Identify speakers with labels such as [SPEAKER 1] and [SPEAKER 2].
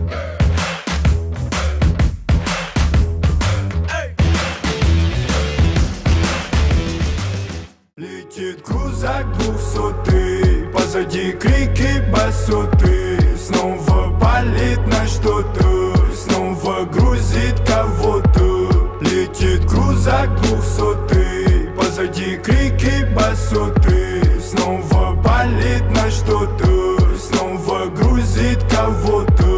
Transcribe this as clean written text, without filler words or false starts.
[SPEAKER 1] Летит крузак 200, позади крики басоты. Снова палит на что-то, снова грузит кого-то. Летит крузак 200, позади крики басоты. Снова палит на что-то, снова грузит кого-то.